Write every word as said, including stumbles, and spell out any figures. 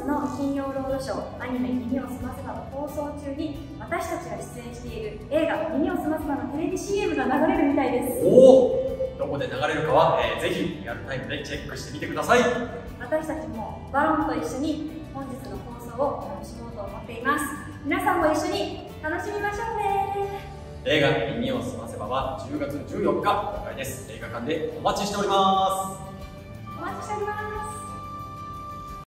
の金曜ロードショーアニメ「耳をすませば」の放送中に私たちが出演している映画「耳をすませば」のテレビ シーエム が流れるみたいです。 おお、どこで流れるかは、えー、ぜひリアルタイムでチェックしてみてください。 私たちもバロンと一緒に本日の放送を楽しもうと思っています。皆さんも一緒に楽しみましょうね。 映画「耳をすませば」はじゅうがつじゅうよっか公開です。映画館でお待ちしております。 お待ちしております。